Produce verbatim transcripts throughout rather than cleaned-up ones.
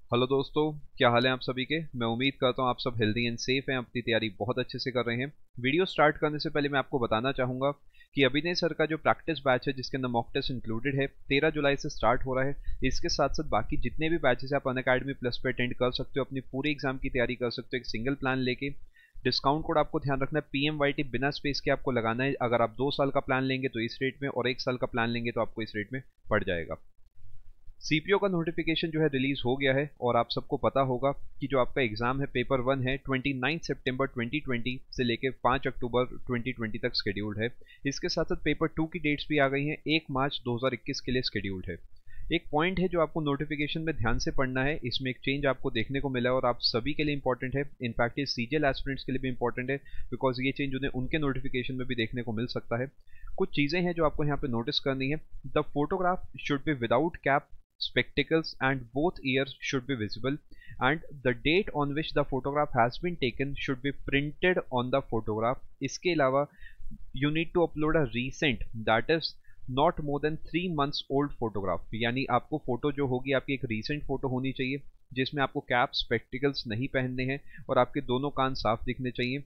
Hello दोस्तों, क्या हाल है आप सभी के। मैं उम्मीद करता हूँ आप सब हेल्दी एंड सेफ हैं, अपनी तैयारी बहुत अच्छे से कर रहे हैं। वीडियो स्टार्ट करने से पहले मैं आपको बताना चाहूँगा कि अभिनय सर का जो प्रैक्टिस बैच है जिसके अंदर मॉक टेस्ट इंक्लूडेड है, तेरह जुलाई से स्टार्ट हो रहा है। इसके साथ साथ बाकी जितने भी बैचेस आप अनअकैडमी प्लस पे अटेंड कर सकते हो, अपनी पूरी एग्जाम की तैयारी कर सकते हो एक सिंगल प्लान लेके। डिस्काउंट कोड आपको ध्यान रखना है, पी एम वाई टी बिना स्पेस के आपको लगाना है। अगर आप दो साल का प्लान लेंगे तो इस रेट में, और एक साल का प्लान लेंगे तो आपको इस रेट में पड़ जाएगा। सी पी ओ का नोटिफिकेशन जो है रिलीज हो गया है, और आप सबको पता होगा कि जो आपका एग्जाम है पेपर वन है उनतीस सितंबर दो हज़ार बीस से लेकर पाँच अक्टूबर दो हज़ार बीस तक शेड्यूल्ड है। इसके साथ साथ पेपर टू की डेट्स भी आ गई हैं, एक मार्च दो हज़ार इक्कीस के लिए शेड्यूल्ड है। एक पॉइंट है जो आपको नोटिफिकेशन में ध्यान से पढ़ना है, इसमें एक चेंज आपको देखने को मिला है और आप सभी के लिए इंपॉर्टेंट है। इनफैक्ट ये सीजीएल एस्पिरेंट्स के लिए भी इंपॉर्टेंट है, बिकॉज ये चेंज उन्हें उनके नोटिफिकेशन में भी देखने को मिल सकता है। कुछ चीजें हैं जो आपको यहाँ पे नोटिस करनी है। The photograph should be without cap, spectacles, and both ears should be visible, and the date on which the photograph has been taken should be printed on the photograph. इसके अलावा you need to upload a recent, that is not more than three months old photograph। यानी आपको photo जो होगी आपकी एक recent photo होनी चाहिए जिसमें आपको कैप स्पेक्टिकल्स नहीं पहनने हैं और आपके दोनों कान साफ दिखने चाहिए।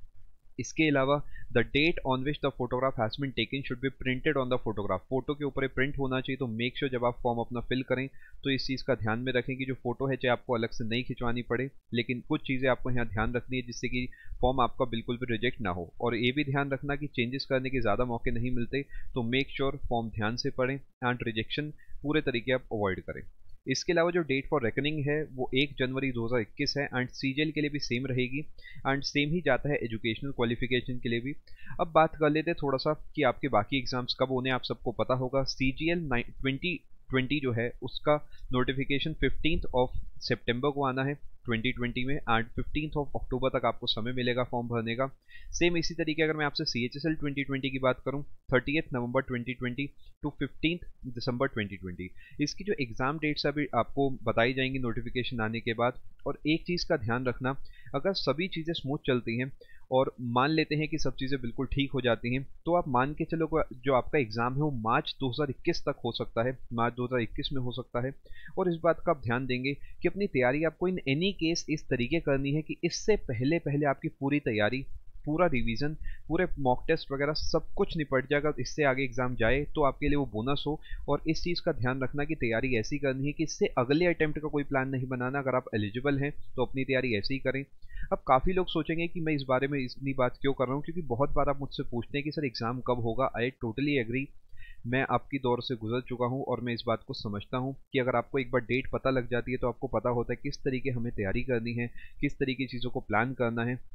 इसके अलावा the date on which the photograph has been taken should be printed on the photograph. Photo के ऊपर प्रिंट होना चाहिए। तो मेक श्योर जब आप फॉर्म अपना फिल करें तो इस चीज़ का ध्यान में रखें कि जो फोटो है चाहे आपको अलग से नहीं खिंचवानी पड़े, लेकिन कुछ चीज़ें आपको यहाँ ध्यान रखनी है जिससे कि फॉर्म आपका बिल्कुल भी रिजेक्ट ना हो। और ये भी ध्यान रखना कि चेंजेस करने के ज़्यादा मौके नहीं मिलते, तो मेक श्योर फॉर्म ध्यान से पढ़ें एंड रिजेक्शन पूरे तरीके आप अवॉइड करें। इसके अलावा जो डेट फॉर रेकनिंग है वो एक जनवरी दो हज़ार इक्कीस है, एंड सीजीएल के लिए भी सेम रहेगी, एंड सेम ही जाता है एजुकेशनल क्वालिफिकेशन के लिए भी। अब बात कर लेते हैं थोड़ा सा कि आपके बाकी एग्जाम्स कब होने, आप सबको पता होगा। सीजीएल ट्वेंटी ट्वेंटी जो है उसका नोटिफिकेशन फिफ्टींथ ऑफ सितंबर को आना है दो हज़ार बीस में, एंड फिफ्टींथ ऑफ अक्टूबर तक आपको समय मिलेगा फॉर्म भरने का। सेम इसी तरीके अगर मैं आपसे C H S L twenty twenty की बात करूं, thirtieth November twenty twenty two fifteenth December twenty twenty, इसकी जो एग्जाम डेट्स अभी आपको बताई जाएंगी नोटिफिकेशन आने के बाद। और एक चीज़ का ध्यान रखना, अगर सभी चीज़ें स्मूथ चलती हैं और मान लेते हैं कि सब चीज़ें बिल्कुल ठीक हो जाती हैं, तो आप मान के चलो जो आपका एग्जाम है वो मार्च दो हज़ार इक्कीस तक हो सकता है, मार्च दो हज़ार इक्कीस में हो सकता है। और इस बात का आप ध्यान देंगे कि अपनी तैयारी आपको इन एनी केस इस तरीके करनी है कि इससे पहले पहले आपकी पूरी तैयारी, पूरा रिवीजन, पूरे मॉक टेस्ट वगैरह सब कुछ निपट जाएगा। इससे आगे एग्जाम जाए तो आपके लिए वो बोनस हो। और इस चीज़ का ध्यान रखना कि तैयारी ऐसी करनी है कि इससे अगले अटेम्प्ट का कोई प्लान नहीं बनाना। अगर आप एलिजिबल हैं तो अपनी तैयारी ऐसे ही करें। अब काफ़ी लोग सोचेंगे कि मैं इस बारे में इतनी बात क्यों कर रहा हूँ, क्योंकि बहुत बार आप मुझसे पूछते हैं कि सर एग्ज़ाम कब होगा। आई टोटली एग्री, मैं आपकी दौर से गुजर चुका हूं और मैं इस बात को समझता हूं कि अगर आपको एक बार डेट पता लग जाती है तो आपको पता होता है किस तरीके हमें तैयारी करनी है, किस तरीके चीज़ों को प्लान करना है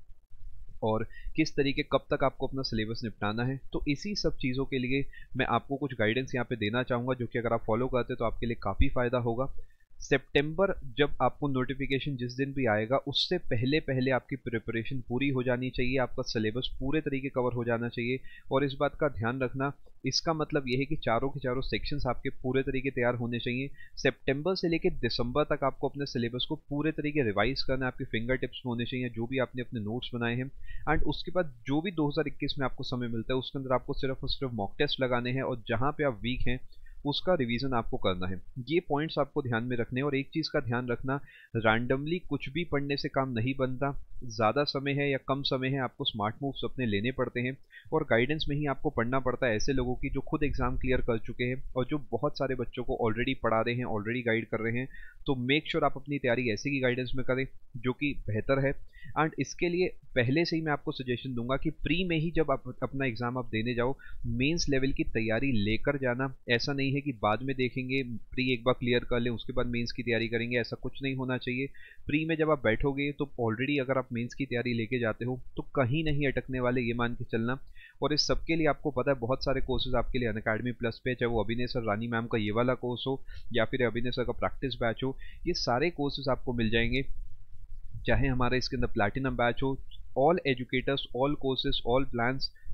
और किस तरीके कब तक आपको अपना सिलेबस निपटाना है। तो इसी सब चीज़ों के लिए मैं आपको कुछ गाइडेंस यहाँ पे देना चाहूँगा, जो कि अगर आप फॉलो करते तो आपके लिए काफ़ी फ़ायदा होगा। सितंबर जब आपको नोटिफिकेशन जिस दिन भी आएगा उससे पहले पहले आपकी प्रिपरेशन पूरी हो जानी चाहिए, आपका सिलेबस पूरे तरीके कवर हो जाना चाहिए। और इस बात का ध्यान रखना, इसका मतलब यह है कि चारों के चारों सेक्शंस आपके पूरे तरीके तैयार होने चाहिए। सितंबर से लेकर दिसंबर तक आपको अपने सिलेबस को पूरे तरीके रिवाइज करना, आपके फिंगर टिप्स होने चाहिए जो भी आपने अपने नोट्स बनाए हैं। एंड उसके बाद जो भी दो हज़ार इक्कीस में आपको समय मिलता है उसके अंदर आपको सिर्फ और सिर्फ मॉक टेस्ट लगाने हैं, और जहाँ पे आप वीक हैं उसका रिवीजन आपको करना है। ये पॉइंट्स आपको ध्यान में रखने हैं। और एक चीज़ का ध्यान रखना, रैंडमली कुछ भी पढ़ने से काम नहीं बनता। ज़्यादा समय है या कम समय है, आपको स्मार्ट मूव्स अपने लेने पड़ते हैं और गाइडेंस में ही आपको पढ़ना पड़ता है ऐसे लोगों की जो खुद एग्जाम क्लियर कर चुके हैं और जो बहुत सारे बच्चों को ऑलरेडी पढ़ा रहे हैं, ऑलरेडी गाइड कर रहे हैं। तो मेक श्योर आप अपनी तैयारी ऐसे की गाइडेंस में करें जो कि बेहतर है। एंड इसके लिए पहले से ही मैं आपको सजेशन दूंगा कि प्री में ही जब आप अपना एग्जाम आप देने जाओ, मेंस लेवल की तैयारी लेकर जाना। ऐसा नहीं है कि बाद में देखेंगे, प्री एक बार क्लियर कर लें उसके बाद मेंस की तैयारी करेंगे, ऐसा कुछ नहीं होना चाहिए। प्री में जब आप बैठोगे तो ऑलरेडी अगर आप मेंस की तैयारी लेके जाते हो तो कहीं नहीं अटकने वाले, ये मान के चलना। और इस सब के लिए आपको पता है बहुत सारे कोर्सेज आपके लिए अनअकैडमी प्लस पे, चाहे वो अभिनय सर रानी मैम का ये वाला कोर्स हो या फिर अभिनय सर का प्रैक्टिस बैच हो, ये सारे कोर्सेज आपको मिल जाएंगे। चाहे हमारे इसके अंदर प्लैटिनम बैच हो, all educators, all courses, all plans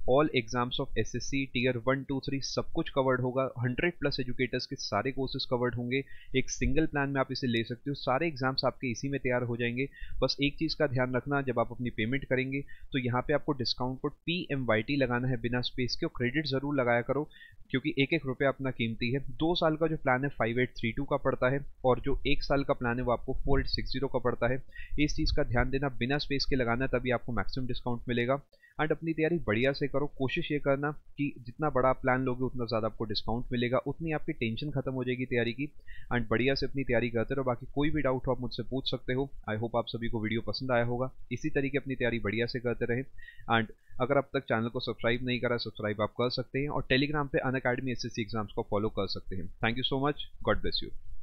all exams of SSC tier one two three सब कुछ कवर्ड होगा। हंड्रेड प्लस एजुकेटर्स के सारे कोर्सेज कवर्ड होंगे। एक सिंगल प्लान में आप इसे ले सकते हो, सारे एग्जाम्स आपके इसी में तैयार हो जाएंगे। बस एक चीज़ का ध्यान रखना, जब आप अपनी पेमेंट करेंगे तो यहाँ पे आपको discount code P M Y T लगाना है बिना स्पेस के, और क्रेडिट जरूर लगाया करो क्योंकि एक एक रुपया अपना कीमती है। दो साल का जो प्लान है फाइव एट थ्री टू का पड़ता है, और जो एक साल का प्लान है वो आपको फोर एट सिक्स जीरो का पड़ता है। इस चीज़ का ध्यान देना, बिना स्पेस के लगाना, तभी आपको मैक्सिमम डिस्काउंट मिलेगा। एंड अपनी तैयारी बढ़िया से करो। कोशिश ये करना कि जितना बड़ा प्लान लोगे उतना ज़्यादा आपको डिस्काउंट मिलेगा, उतनी आपकी टेंशन खत्म हो जाएगी तैयारी की। एंड बढ़िया से अपनी तैयारी करते रहो। बाकी कोई भी डाउट हो आप मुझसे पूछ सकते हो। आई होप आप सभी को वीडियो पसंद आया होगा। इसी तरीके अपनी तैयारी बढ़िया से करते रहे। एंड अगर अब तक चैनल को सब्सक्राइब नहीं करा, सब्सक्राइब आप कर सकते हैं, और टेलीग्राम पे अनअकैडमी एसएससी एग्जाम्स को फॉलो कर सकते हैं। Thank you so much. God bless you.